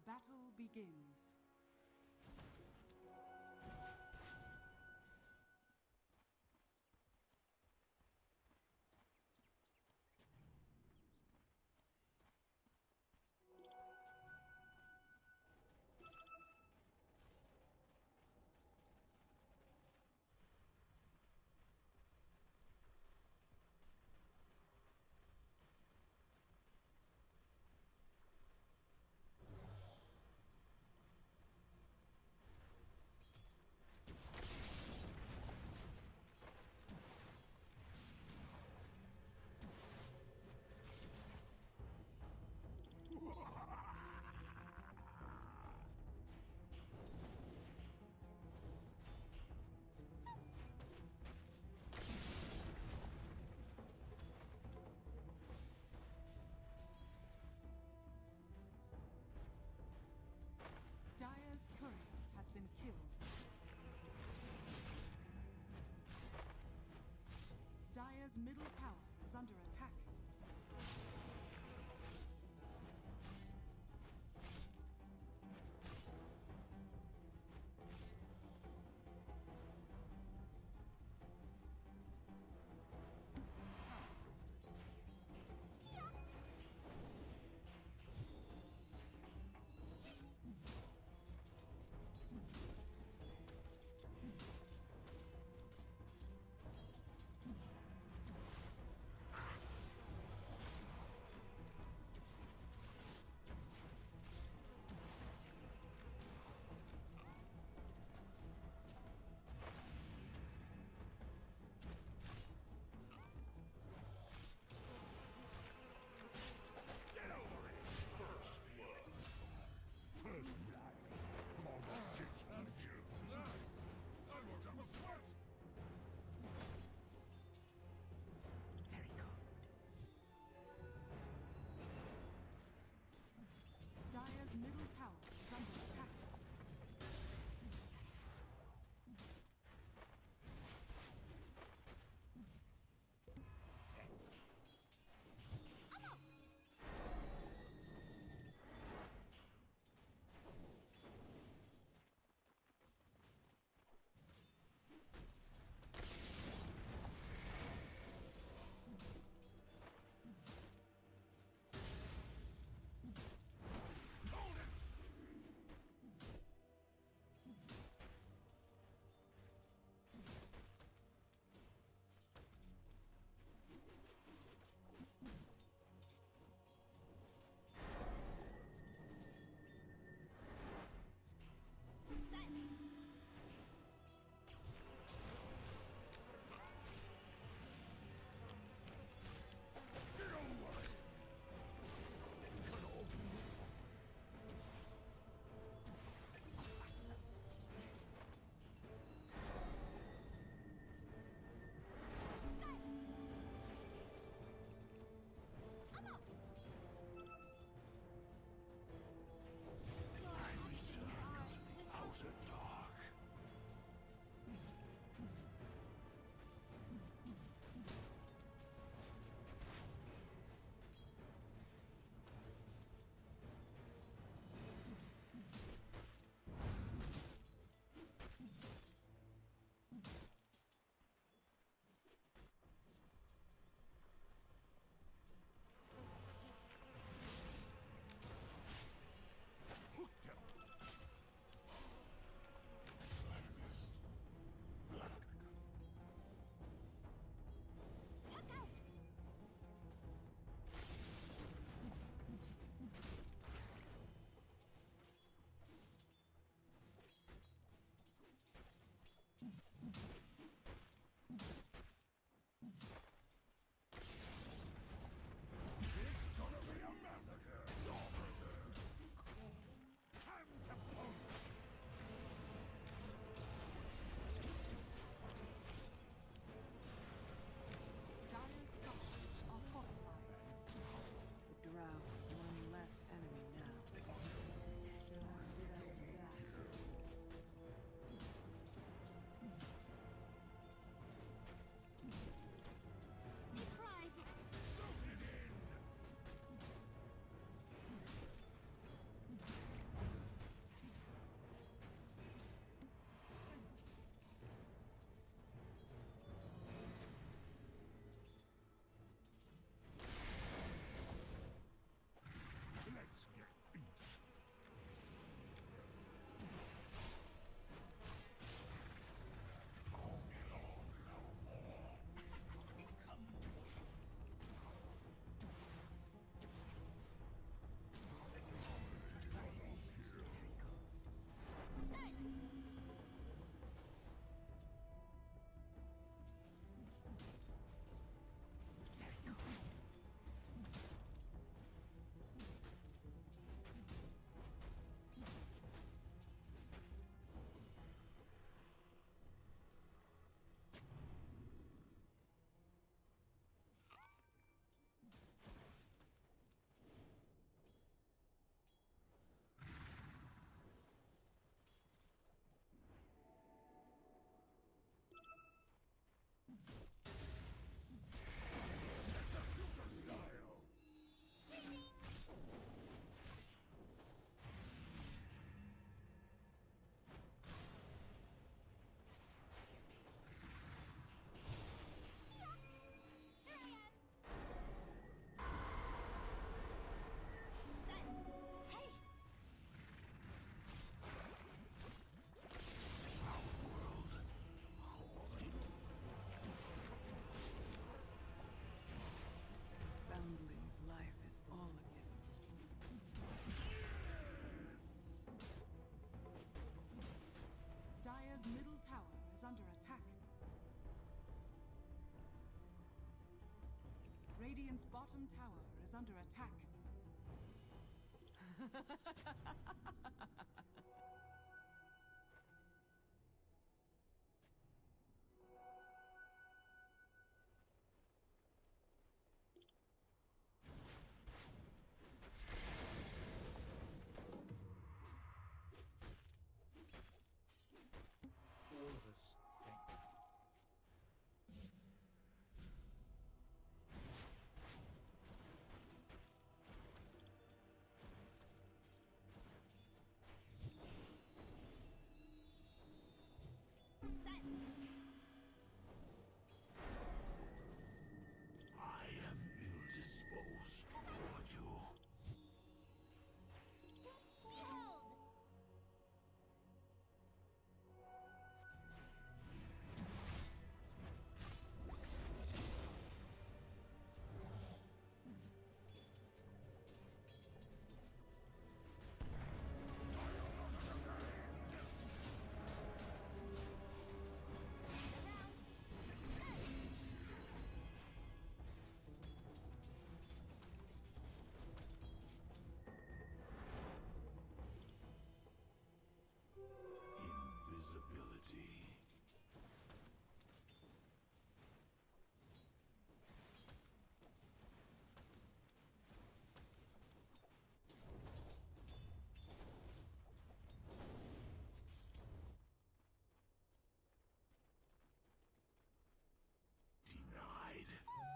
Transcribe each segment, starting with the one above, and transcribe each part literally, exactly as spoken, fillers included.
battle begins. Dire's courier has been killed. Dire's middle tower is under attack. Radiant's bottom tower is under attack. All of us think. I am ill-disposed toward you. Invisibility. Denied.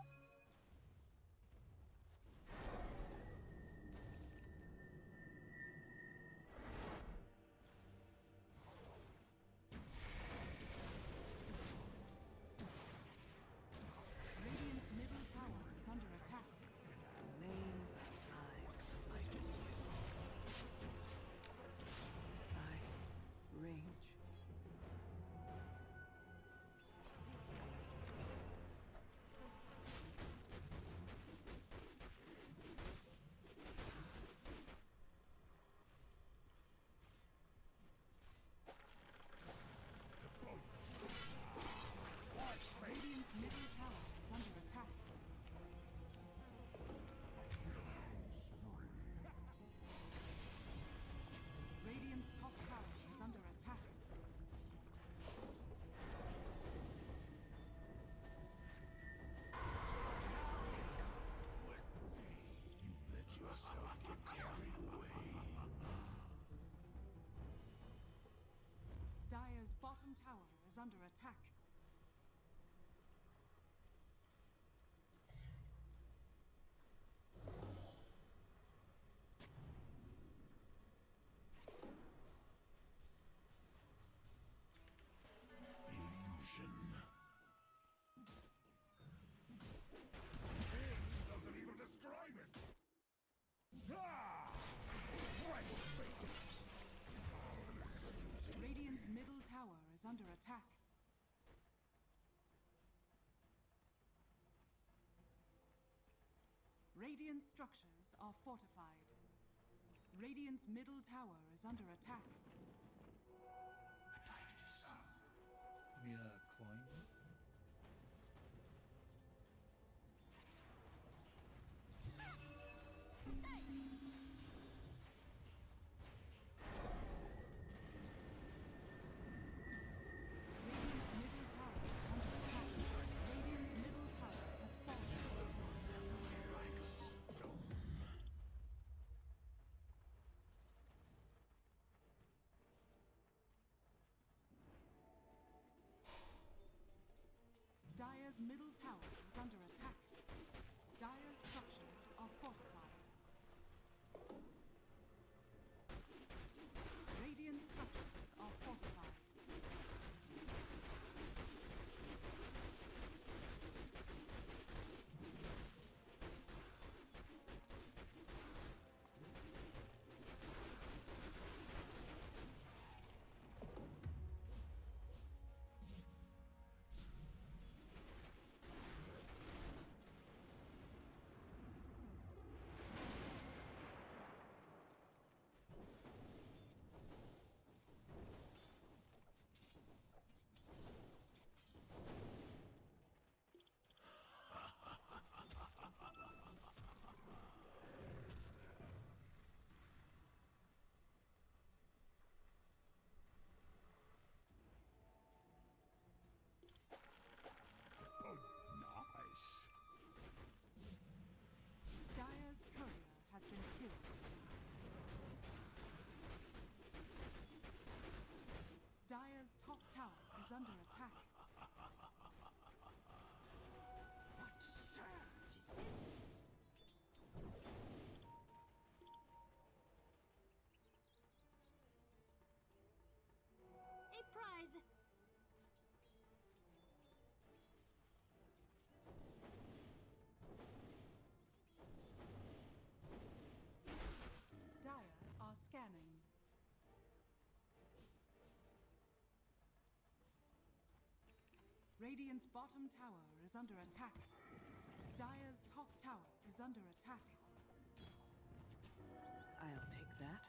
Radiant's middle tower is under attack. Lanes of light, the likes of you. I range. Radiant's middle tower is under attack. Radiant's top tower is under attack. You let yourself get carried away. Dire's bottom tower is under attack. Illusion. Doesn't even describe it. Radiant's middle tower is under attack. Radiant structures are fortified. Radiant's middle tower is under attack. Give me a coin. Radiant's middle tower is under attack. Radiant's middle tower has fallen. Like stone. Dire's middle tower is under attack. Dire's structures are fortified. Radiant structures are fortified. Radiant's bottom tower is under attack. Dire's top tower is under attack. I'll take that.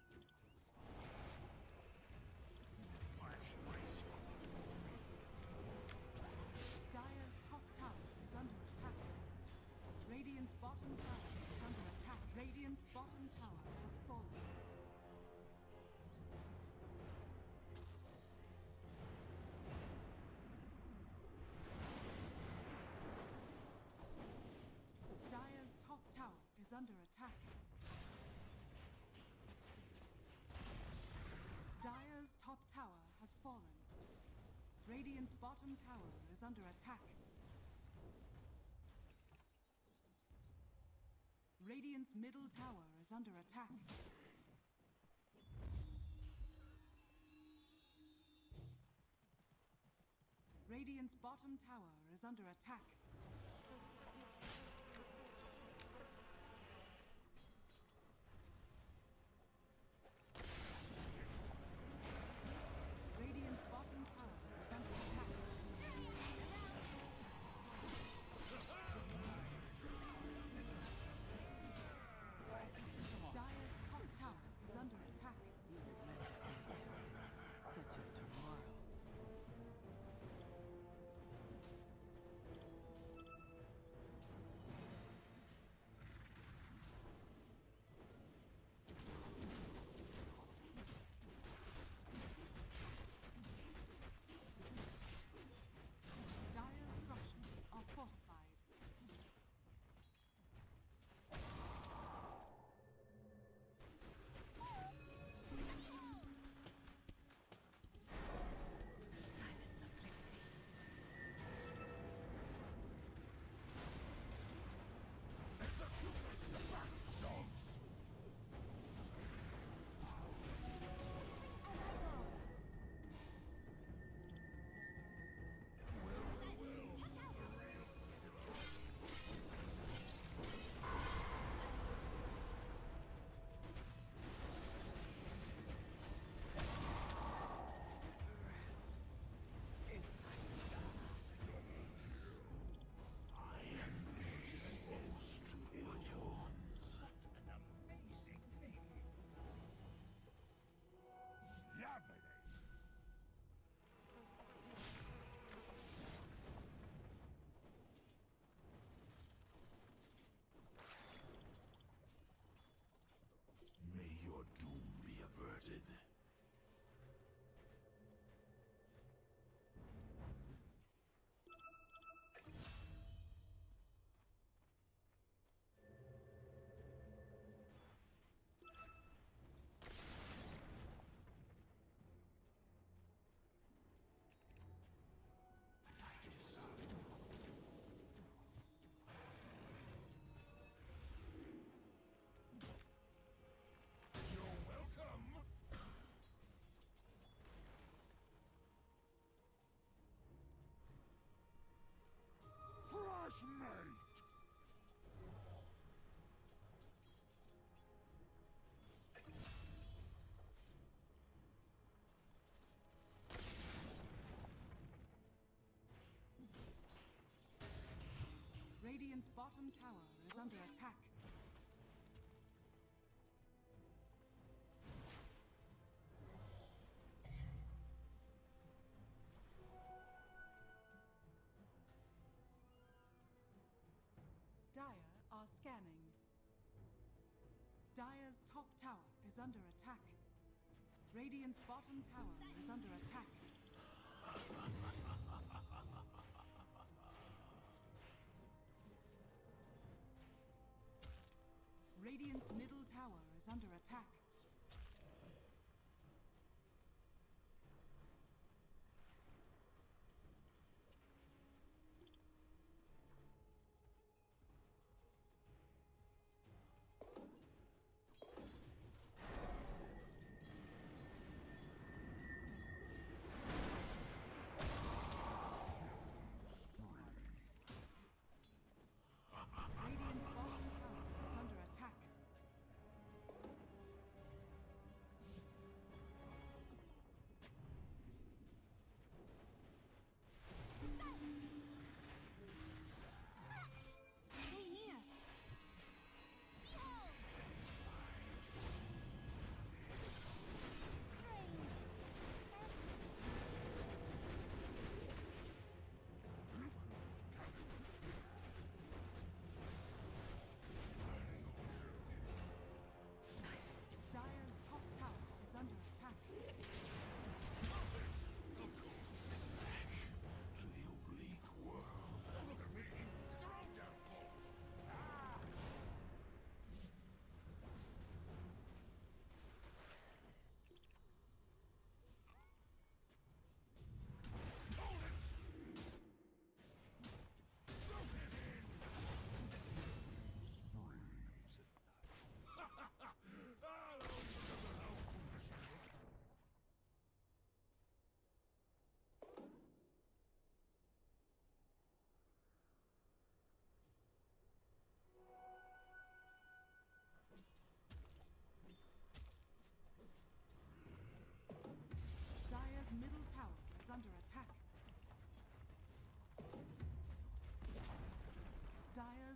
Dire's top tower is under attack. Radiant's bottom tower is under attack. Radiant's bottom tower has fallen. Dire's top tower is under attack. Dire's top tower has fallen. Radiant's bottom tower is under attack. Radiant's middle tower is under attack. Radiant's bottom tower is under attack. Radiant's bottom tower is under attack. Dire's top tower is under attack. You were meant to say that. Such as tomorrow. Dire's structures are fortified. Silence afflicts thee. Is May your doom be averted. You're welcome. Fresh mate. Radiant's bottom tower is under attack. Dire are scanning. Dire's top tower is under attack. Radiant's bottom tower is under attack. Radiant's middle tower is under attack. Radiant's bottom tower is under attack.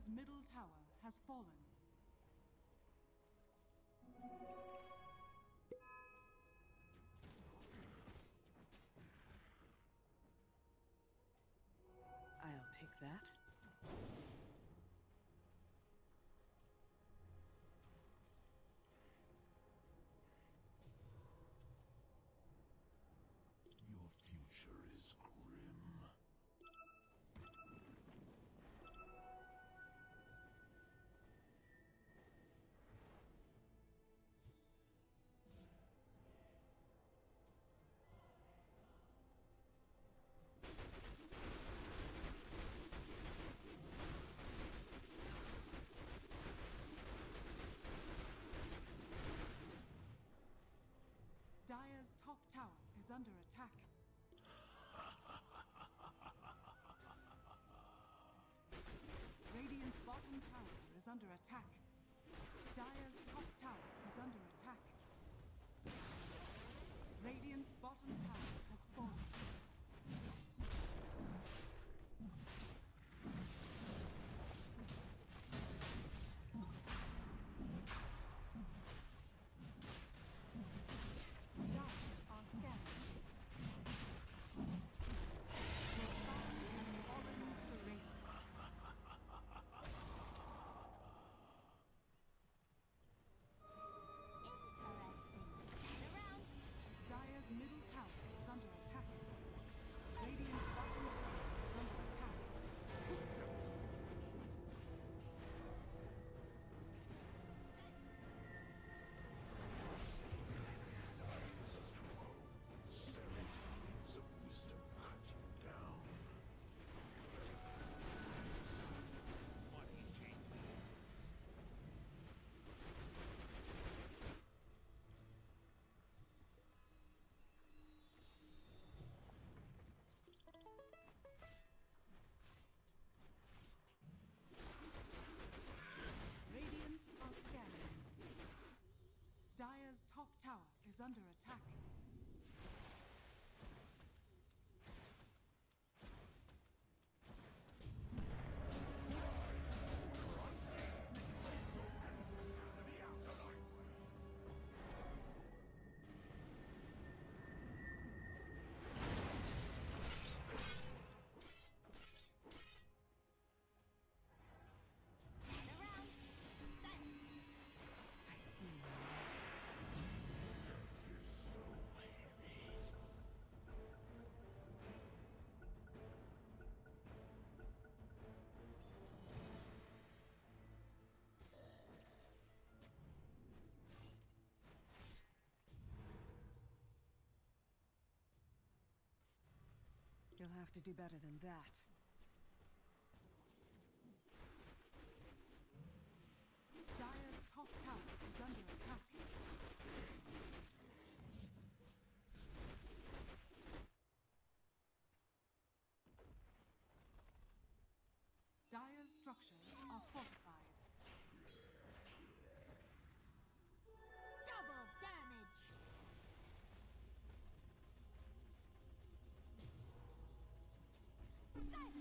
Dire's middle tower has fallen. I'll take that. Your future is grim. Dire's top tower is under attack. Radiant's bottom tower is under attack. Dire's top tower is under attack. Radiant's bottom tower has fallen. Middle tower is under attack. Radiant's bottom tower is under attack. Serried wings of wisdom cut you down. Money changes. Radiant are scanning. Dire's top tower is under attack. I see your lights. So heavy. You'll have to do better than that. Dire's top tower is under attack. Dire's structures are fortified. Double damage! Sight!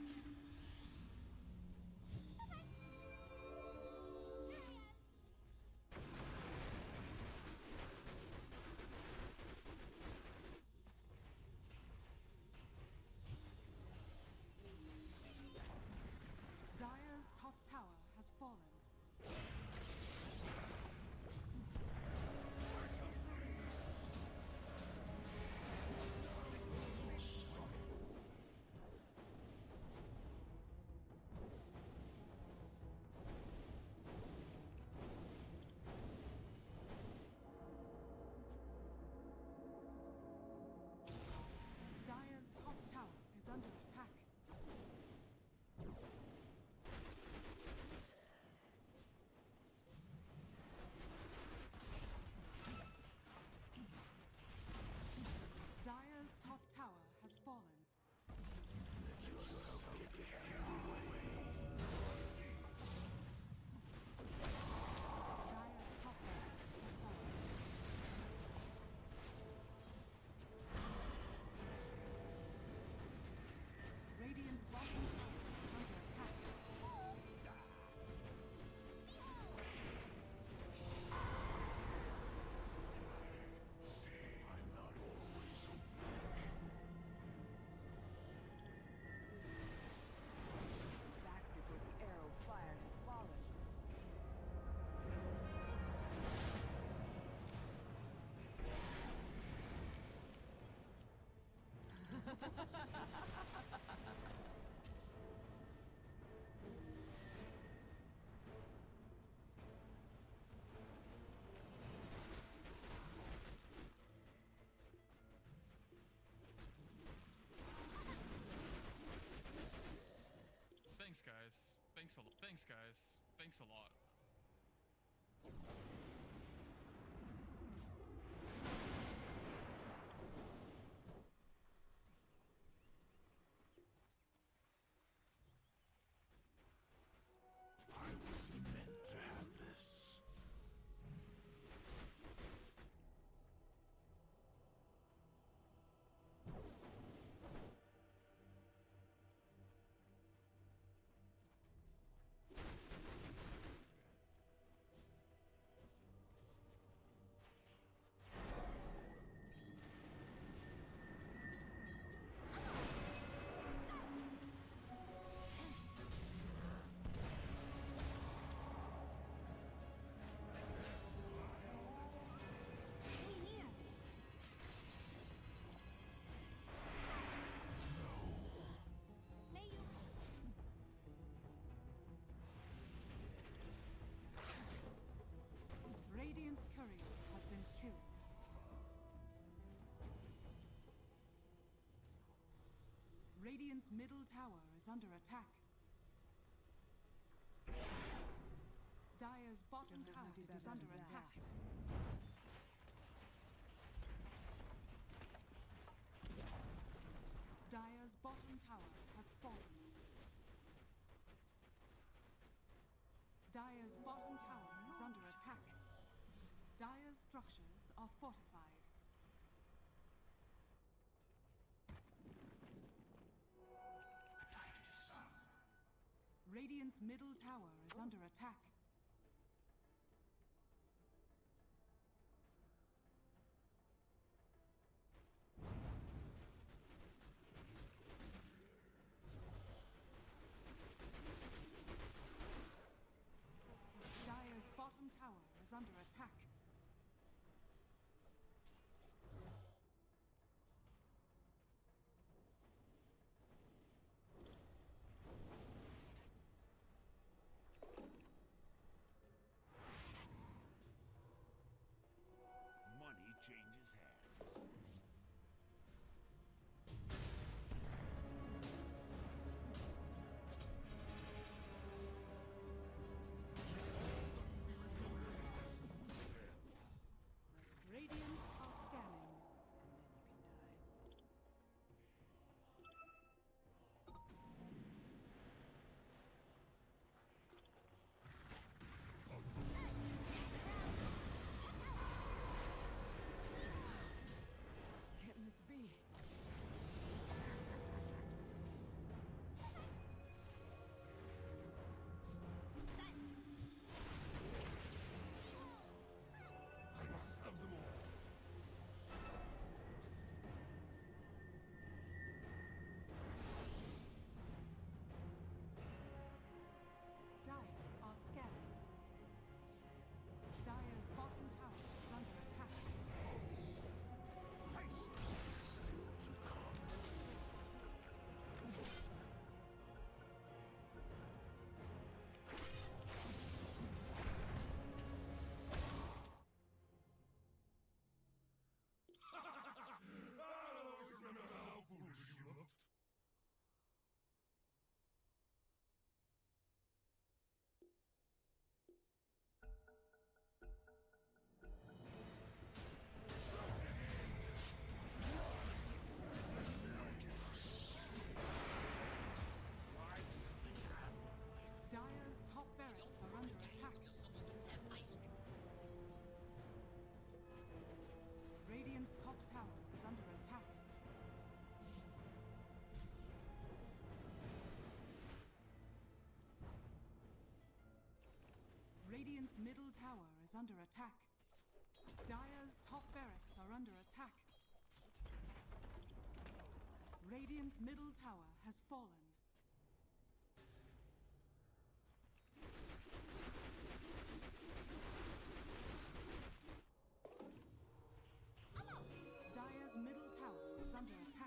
Thanks, guys. Thanks a lot. I was meant to have this. Radiant's courier has been killed. Radiant's middle tower is under attack. Dire's bottom You'll tower never be is better under than attack. that. Dire's bottom tower has fallen. Dire's bottom tower is under attack. Dire's structures are fortified. Radiant's middle tower is under attack. Dire's bottom tower is under attack. Money changes hands. Radiant are scanning. Getting this bee. I must have them all. Dire are scanning. Dire's bottom tower is under attack. Priceless is still to come. I'll always remember how foolish you looked. Dire's top barracks are under attack. Radiant's top tower is under attack. Radiant's middle tower is under attack. Dire's top barracks are under attack. Radiant's middle tower has fallen. Dire's middle tower is under attack.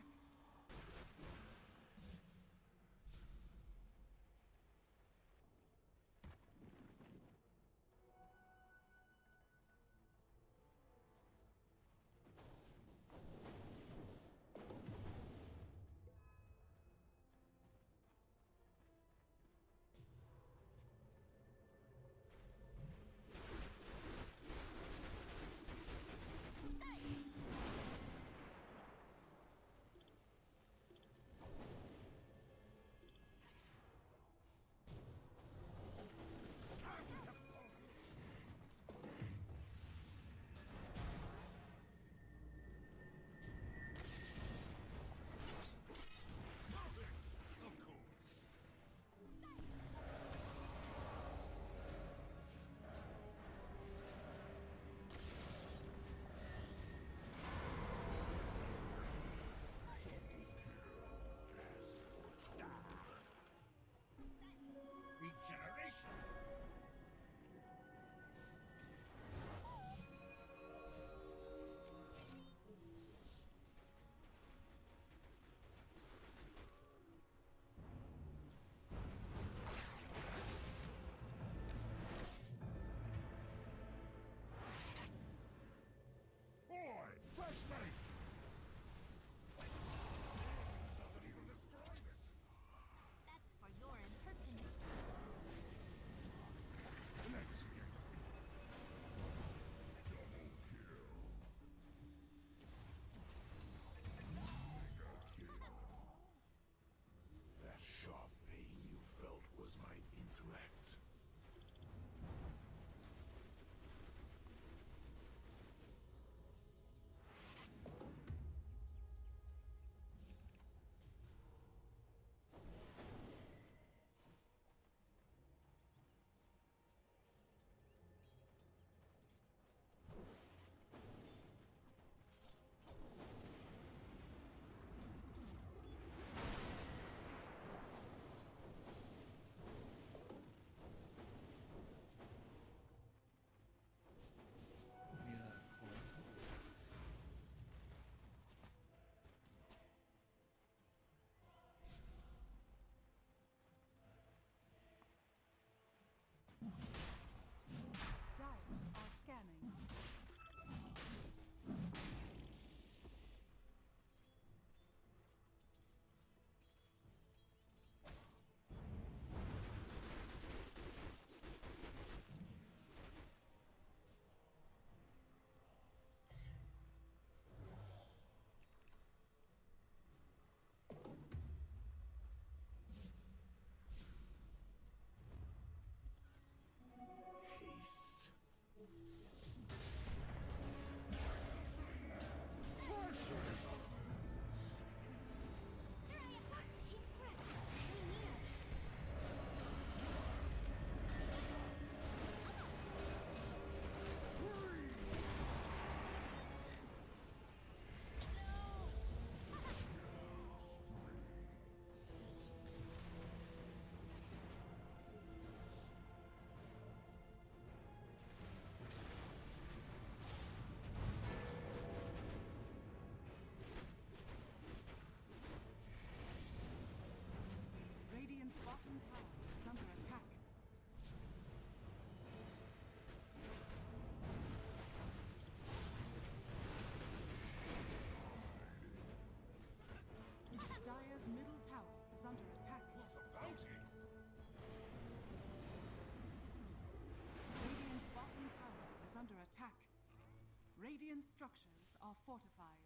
attack. Radiant structures are fortified.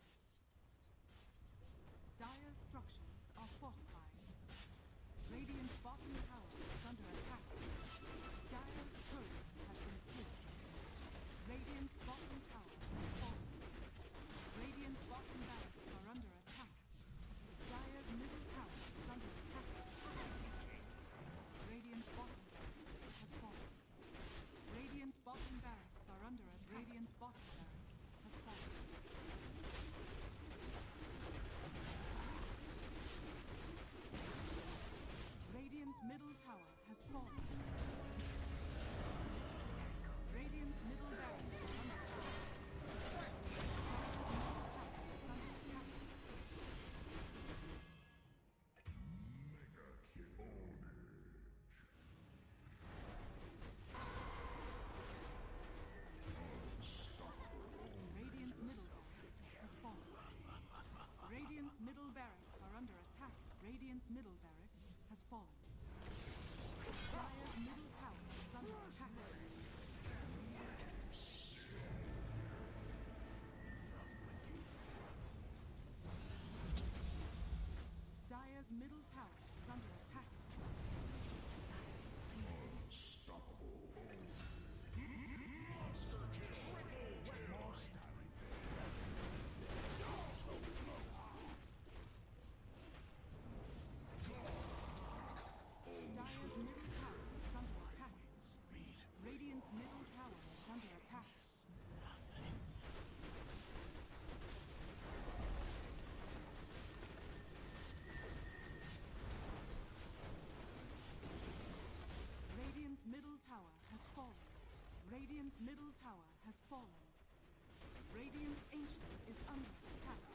Dire's structures are fortified. Radiant's bottom tower is under attack. Dire's turret has been killed. Radiant's bottom tower has fallen. Radiant's bottom barracks are under attack. Dire's middle tower is under attack. Radiant's bottom barracks has fallen. Radiant's bottom barracks are under attack. Radiant's bottom barracks has fallen. Radiant's middle tower has fallen. Radiant's middle barracks are under attack. Radiant's middle barracks are under attack. Radiant's middle barracks has fallen. Dire's middle tower is under attack. Dire's middle tower is under attack. Dire's middle tower is under attack. Radiant's middle tower is under attack. Radiant's middle tower has fallen. Radiant's middle tower has fallen. Radiant's ancient is under attack.